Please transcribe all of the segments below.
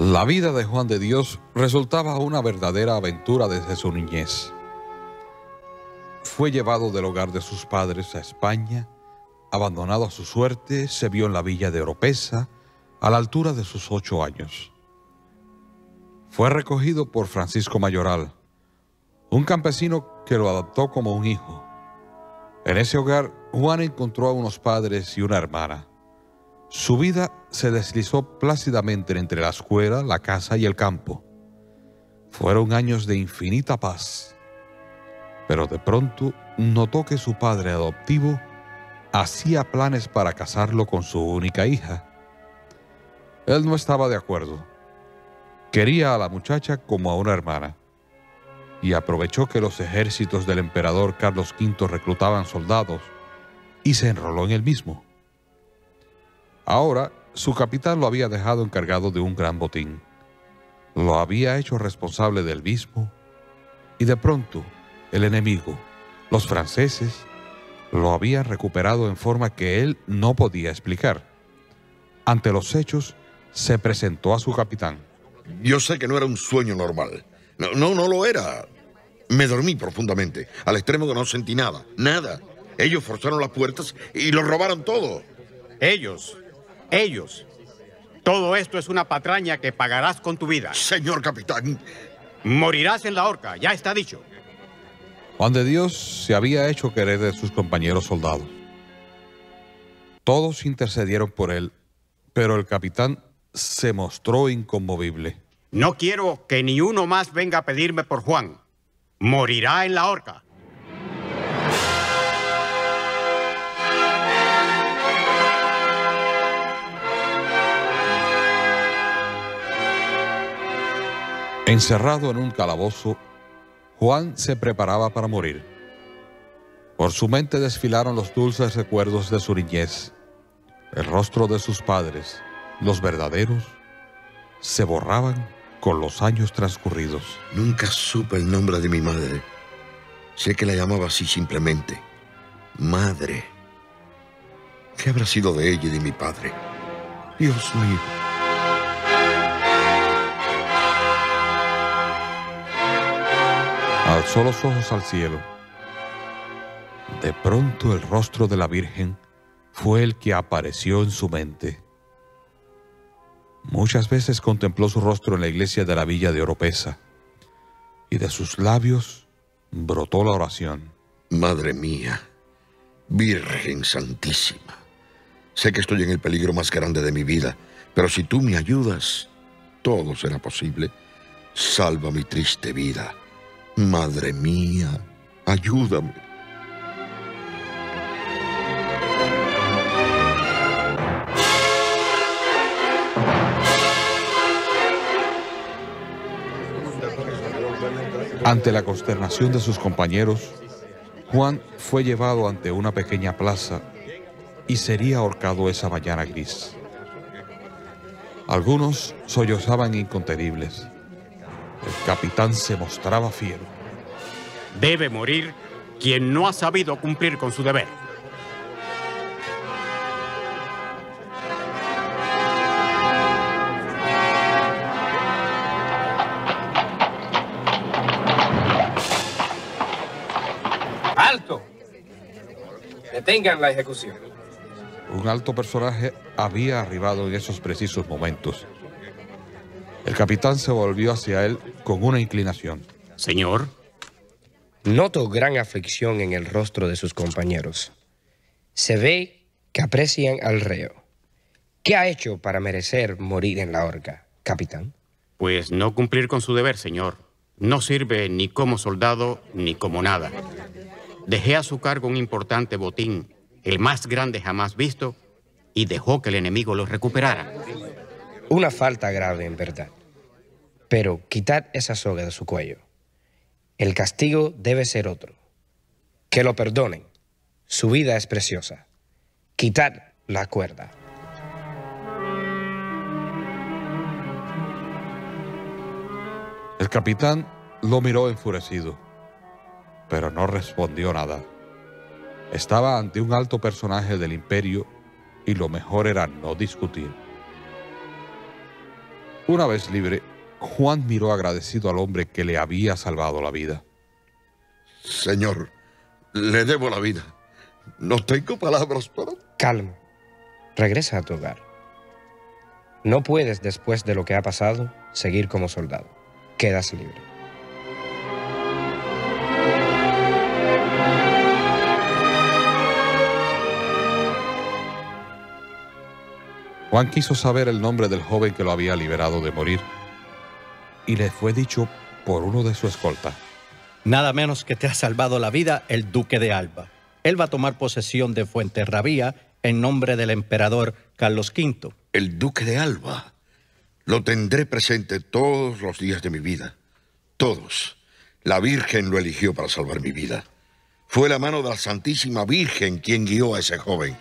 La vida de Juan de Dios resultaba una verdadera aventura desde su niñez. Fue llevado del hogar de sus padres a España, abandonado a su suerte, se vio en la villa de Oropesa a la altura de sus 8 años. Fue recogido por Francisco Mayoral, un campesino que lo adoptó como un hijo. En ese hogar, Juan encontró a unos padres y una hermana. Su vida se deslizó plácidamente entre la escuela, la casa y el campo. Fueron años de infinita paz. Pero de pronto notó que su padre adoptivo hacía planes para casarlo con su única hija. Él no estaba de acuerdo. Quería a la muchacha como a una hermana. Y aprovechó que los ejércitos del emperador Carlos V reclutaban soldados y se enroló en el mismo. Ahora, su capitán lo había dejado encargado de un gran botín. Lo había hecho responsable del mismo y de pronto el enemigo, los franceses, lo habían recuperado en forma que él no podía explicar. Ante los hechos, se presentó a su capitán. Yo sé que no era un sueño normal. No lo era. Me dormí profundamente, al extremo que no sentí nada, nada. Ellos forzaron las puertas y lo robaron todo. Ellos. Todo esto es una patraña que pagarás con tu vida. Señor capitán. Morirás en la horca, ya está dicho. Juan de Dios se había hecho querer de sus compañeros soldados. Todos intercedieron por él, pero el capitán se mostró inconmovible. No quiero que ni uno más venga a pedirme por Juan. Morirá en la horca. Encerrado en un calabozo, Juan se preparaba para morir. Por su mente desfilaron los dulces recuerdos de su niñez. El rostro de sus padres, los verdaderos, se borraban con los años transcurridos. Nunca supe el nombre de mi madre. Sé que la llamaba así simplemente. Madre. ¿Qué habrá sido de ella y de mi padre? Dios mío. Alzó los ojos al cielo. De pronto el rostro de la Virgen fue el que apareció en su mente. Muchas veces contempló su rostro en la iglesia de la villa de Oropesa, y de sus labios brotó la oración. Madre mía, Virgen Santísima, sé que estoy en el peligro más grande de mi vida, pero si tú me ayudas, todo será posible. Salva mi triste vida. Madre mía, ayúdame. Ante la consternación de sus compañeros, Juan fue llevado ante una pequeña plaza y sería ahorcado esa mañana gris. Algunos sollozaban incontenibles. El capitán se mostraba fiero. Debe morir quien no ha sabido cumplir con su deber. ¡Alto! Detengan la ejecución. Un alto personaje había arribado en esos precisos momentos. El capitán se volvió hacia él con una inclinación. Señor. Noto gran aflicción en el rostro de sus compañeros. Se ve que aprecian al reo. ¿Qué ha hecho para merecer morir en la horca, capitán? Pues no cumplir con su deber, señor. No sirve ni como soldado ni como nada. Dejé a su cargo un importante botín, el más grande jamás visto, y dejó que el enemigo lo recuperara. Una falta grave, en verdad. Pero quitad esa soga de su cuello. El castigo debe ser otro. Que lo perdonen. Su vida es preciosa. Quitad la cuerda. El capitán lo miró enfurecido, pero no respondió nada. Estaba ante un alto personaje del imperio y lo mejor era no discutir. Una vez libre, Juan miró agradecido al hombre que le había salvado la vida. Señor, le debo la vida. No tengo palabras para... Calma. Regresa a tu hogar. No puedes, después de lo que ha pasado, seguir como soldado. Quedas libre. Juan quiso saber el nombre del joven que lo había liberado de morir, y le fue dicho por uno de su escolta. Nada menos que te ha salvado la vida el duque de Alba. Él va a tomar posesión de Fuenterrabía en nombre del emperador Carlos V. El duque de Alba. Lo tendré presente todos los días de mi vida. Todos. La Virgen lo eligió para salvar mi vida. Fue la mano de la Santísima Virgen quien guió a ese joven.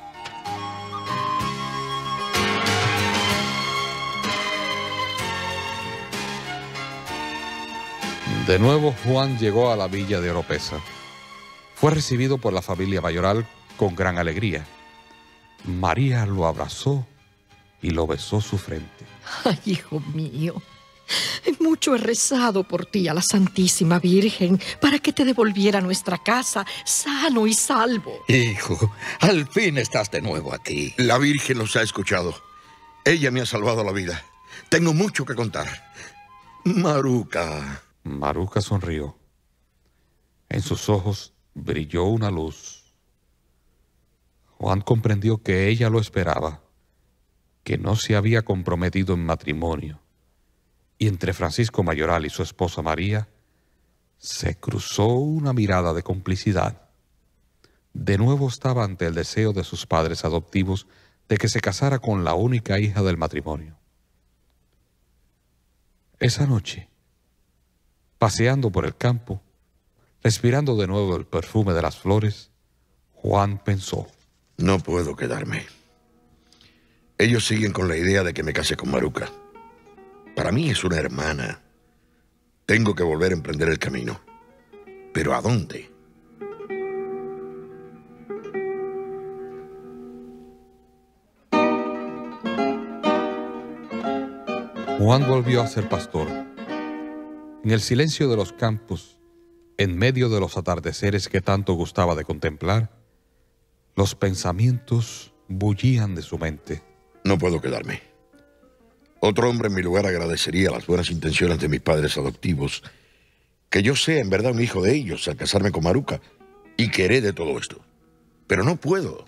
De nuevo, Juan llegó a la villa de Oropesa. Fue recibido por la familia mayoral con gran alegría. María lo abrazó y lo besó su frente. Ay, hijo mío, mucho he rezado por ti a la Santísima Virgen para que te devolviera a nuestra casa sano y salvo. Hijo, al fin estás de nuevo aquí. La Virgen los ha escuchado. Ella me ha salvado la vida. Tengo mucho que contar. Maruca. Maruca sonrió. En sus ojos brilló una luz. Juan comprendió que ella lo esperaba, que no se había comprometido en matrimonio, y entre Francisco Mayoral y su esposa María se cruzó una mirada de complicidad. De nuevo estaba ante el deseo de sus padres adoptivos de que se casara con la única hija del matrimonio. Esa noche, paseando por el campo, respirando de nuevo el perfume de las flores, Juan pensó: no puedo quedarme. Ellos siguen con la idea de que me case con Maruca. Para mí es una hermana. Tengo que volver a emprender el camino. ¿Pero a dónde? Juan volvió a ser pastor. En el silencio de los campos, en medio de los atardeceres que tanto gustaba de contemplar, los pensamientos bullían de su mente. No puedo quedarme. Otro hombre en mi lugar agradecería las buenas intenciones de mis padres adoptivos, que yo sea en verdad un hijo de ellos al casarme con Maruca y que herede todo esto. Pero no puedo.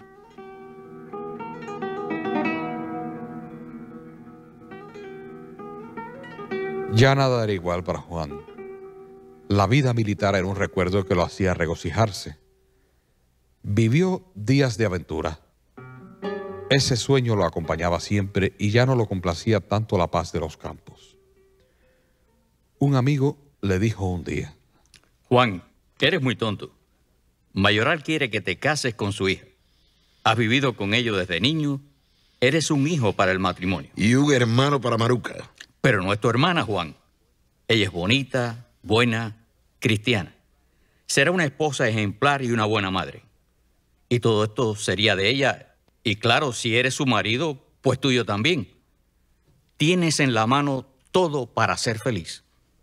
Ya nada era igual para Juan. La vida militar era un recuerdo que lo hacía regocijarse. Vivió días de aventura. Ese sueño lo acompañaba siempre y ya no lo complacía tanto la paz de los campos. Un amigo le dijo un día: Juan, eres muy tonto. Mayoral quiere que te cases con su hija. Has vivido con ellos desde niño. Eres un hijo para el matrimonio. Y un hermano para Maruca. Pero no es tu hermana, Juan. Ella es bonita, buena, cristiana. Será una esposa ejemplar y una buena madre. Y todo esto sería de ella. Y claro, si eres su marido, pues tuyo también. Tienes en la mano todo para ser feliz.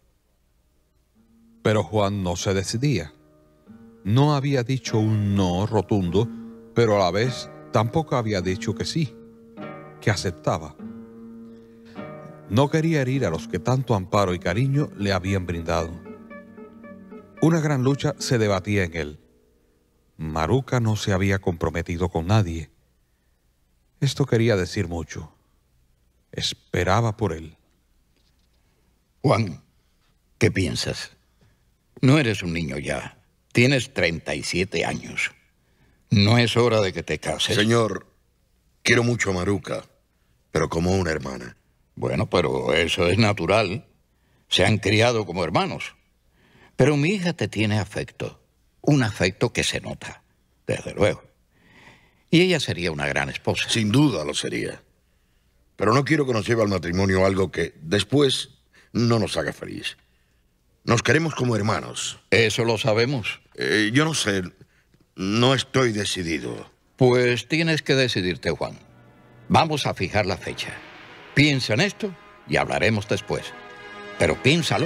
Pero Juan no se decidía. No había dicho un no rotundo, pero a la vez tampoco había dicho que sí, que aceptaba. No quería herir a los que tanto amparo y cariño le habían brindado. Una gran lucha se debatía en él. Maruca no se había comprometido con nadie. Esto quería decir mucho. Esperaba por él. Juan, ¿qué piensas? No eres un niño ya. Tienes 37 años. ¿No es hora de que te cases? Señor, quiero mucho a Maruca, pero como una hermana. Bueno, pero eso es natural. Se han criado como hermanos. Pero mi hija te tiene afecto. Un afecto que se nota, desde luego. Y ella sería una gran esposa. Sin duda lo sería. Pero no quiero que nos lleve al matrimonio algo que después no nos haga feliz. Nos queremos como hermanos. Eso lo sabemos. Yo no sé. No estoy decidido. Pues tienes que decidirte, Juan. Vamos a fijar la fecha. Piensa en esto y hablaremos después. Pero piénsalo.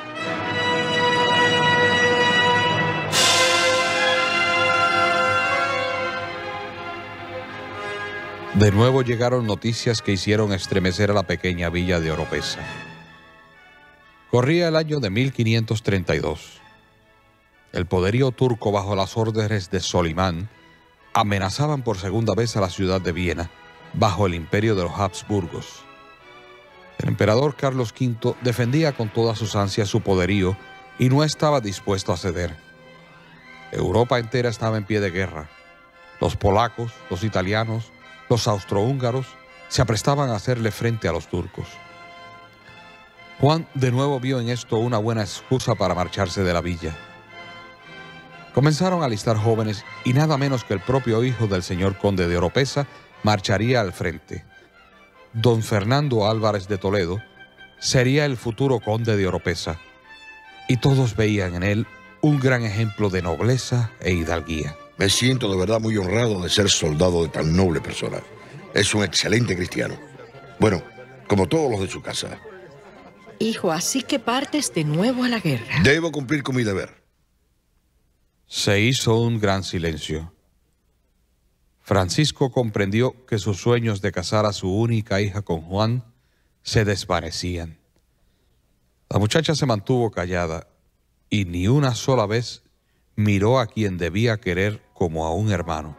De nuevo llegaron noticias que hicieron estremecer a la pequeña villa de Oropesa. Corría el año de 1532. El poderío turco, bajo las órdenes de Solimán, amenazaban por segunda vez a la ciudad de Viena, bajo el imperio de los Habsburgos. El emperador Carlos V defendía con todas sus ansias su poderío y no estaba dispuesto a ceder. Europa entera estaba en pie de guerra. Los polacos, los italianos, los austrohúngaros se aprestaban a hacerle frente a los turcos. Juan de nuevo vio en esto una buena excusa para marcharse de la villa. Comenzaron a alistar jóvenes y nada menos que el propio hijo del señor conde de Oropesa marcharía al frente. Don Fernando Álvarez de Toledo sería el futuro conde de Oropesa, y todos veían en él un gran ejemplo de nobleza e hidalguía. Me siento de verdad muy honrado de ser soldado de tan noble persona. Es un excelente cristiano. Bueno, como todos los de su casa. Hijo, así que partes de nuevo a la guerra. Debo cumplir con mi deber. Se hizo un gran silencio. Francisco comprendió que sus sueños de casar a su única hija con Juan se desvanecían. La muchacha se mantuvo callada y ni una sola vez miró a quien debía querer como a un hermano.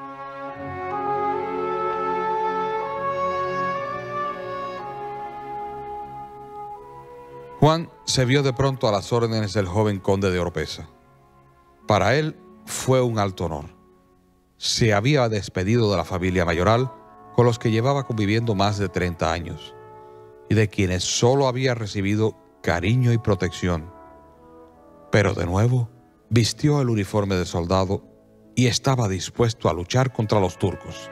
Juan se vio de pronto a las órdenes del joven conde de Oropesa. Para él fue un alto honor. Se había despedido de la familia mayoral con los que llevaba conviviendo más de 30 años y de quienes solo había recibido cariño y protección. Pero de nuevo vistió el uniforme de soldado y estaba dispuesto a luchar contra los turcos.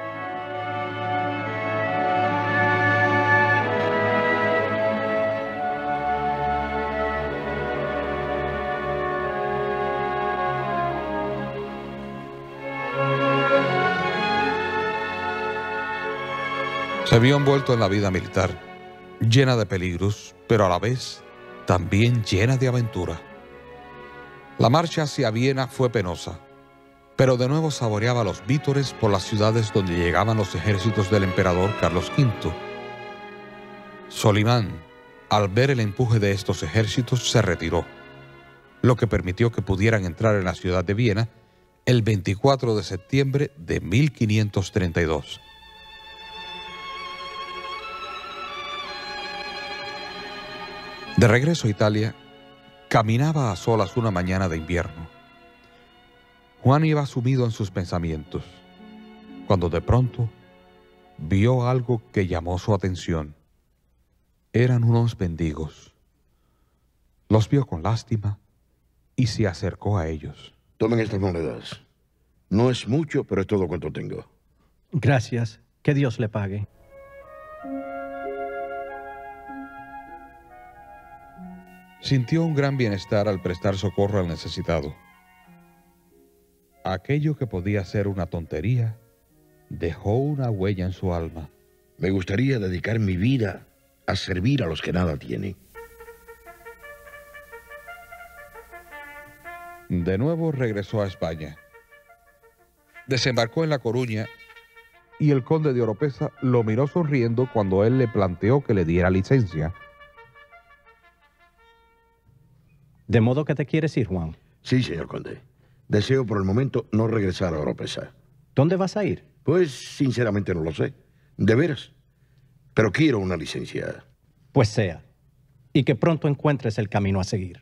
Se vio envuelto en la vida militar, llena de peligros, pero a la vez también llena de aventura. La marcha hacia Viena fue penosa, pero de nuevo saboreaba los vítores por las ciudades donde llegaban los ejércitos del emperador Carlos V. Solimán, al ver el empuje de estos ejércitos, se retiró, lo que permitió que pudieran entrar en la ciudad de Viena el 24 de septiembre de 1532. De regreso a Italia, caminaba a solas una mañana de invierno. Juan iba sumido en sus pensamientos, cuando de pronto vio algo que llamó su atención. Eran unos mendigos. Los vio con lástima y se acercó a ellos. Tomen estas monedas. No es mucho, pero es todo cuanto tengo. Gracias. Que Dios le pague. Sintió un gran bienestar al prestar socorro al necesitado. Aquello que podía ser una tontería dejó una huella en su alma. Me gustaría dedicar mi vida a servir a los que nada tienen. De nuevo regresó a España. Desembarcó en La Coruña y el conde de Oropesa lo miró sonriendo cuando él le planteó que le diera licencia. ¿De modo que te quieres ir, Juan? Sí, señor conde. Deseo por el momento no regresar a Oropesa. ¿Dónde vas a ir? Pues, sinceramente no lo sé. De veras. Pero quiero una licencia. Pues sea. Y que pronto encuentres el camino a seguir.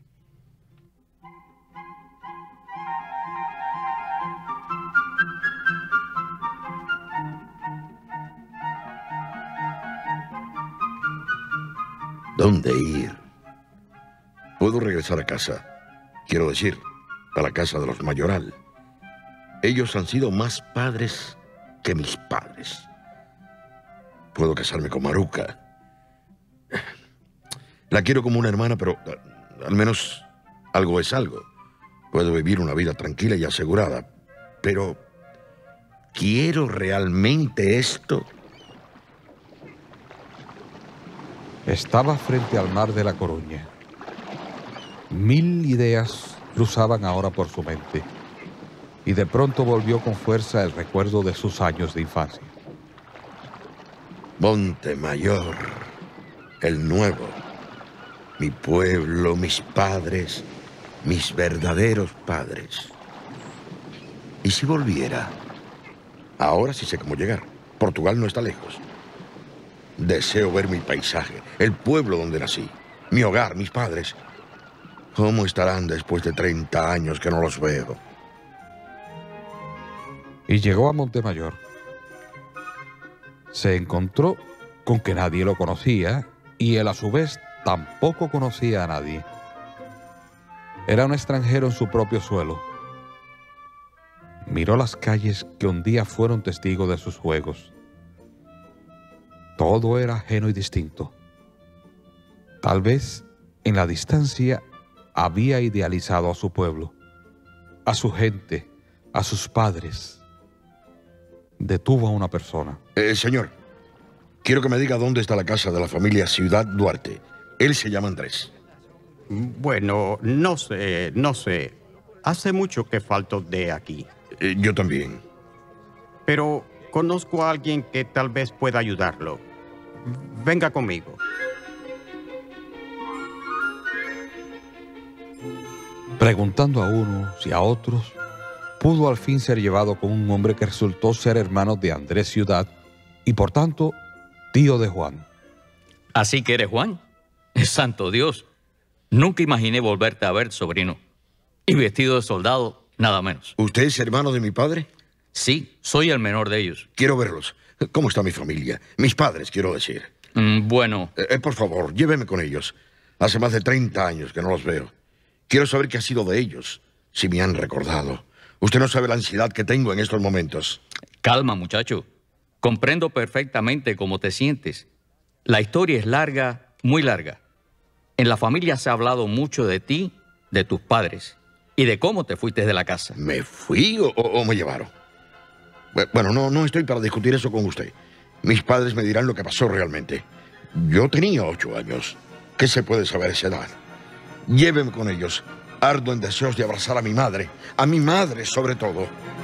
¿Dónde ir? Puedo regresar a casa. Quiero decir, a la casa de los Mayoral. Ellos han sido más padres que mis padres. Puedo casarme con Maruca. La quiero como una hermana, pero al menos algo es algo. Puedo vivir una vida tranquila y asegurada. Pero, ¿quiero realmente esto? Estaba frente al mar de La Coruña. 1000 ideas cruzaban ahora por su mente, y de pronto volvió con fuerza el recuerdo de sus años de infancia. Montemayor, el nuevo, mi pueblo, mis padres, mis verdaderos padres. ¿Y si volviera? Ahora sí sé cómo llegar. Portugal no está lejos. Deseo ver mi paisaje, el pueblo donde nací, mi hogar, mis padres. ¿Cómo estarán después de 30 años que no los veo? Y llegó a Montemayor. Se encontró con que nadie lo conocía y él a su vez tampoco conocía a nadie. Era un extranjero en su propio suelo. Miró las calles que un día fueron testigos de sus juegos. Todo era ajeno y distinto. Tal vez en la distancia había idealizado a su pueblo, a su gente, a sus padres. Detuvo a una persona. Señor, quiero que me diga dónde está la casa de la familia Ciudad Duarte. Él se llama Andrés. Bueno, no sé. Hace mucho que falto de aquí. Yo también. Pero conozco a alguien que tal vez pueda ayudarlo. Venga conmigo. Preguntando a unos y a otros, pudo al fin ser llevado con un hombre que resultó ser hermano de Andrés Ciudad y por tanto tío de Juan. ¿Así que eres Juan? ¡Santo Dios! Nunca imaginé volverte a ver, sobrino. Y vestido de soldado, nada menos. ¿Usted es hermano de mi padre? Sí, soy el menor de ellos. Quiero verlos. ¿Cómo está mi familia? Mis padres, quiero decir. Bueno. Por favor, lléveme con ellos. Hace más de 30 años que no los veo. Quiero saber qué ha sido de ellos, si me han recordado. Usted no sabe la ansiedad que tengo en estos momentos. Calma, muchacho. Comprendo perfectamente cómo te sientes. La historia es larga, muy larga. En la familia se ha hablado mucho de ti, de tus padres y de cómo te fuiste de la casa. ¿Me fui o me llevaron? Bueno, no estoy para discutir eso con usted. Mis padres me dirán lo que pasó realmente. Yo tenía 8 años. ¿Qué se puede saber a esa edad? Lléveme con ellos. Ardo en deseos de abrazar a mi madre sobre todo.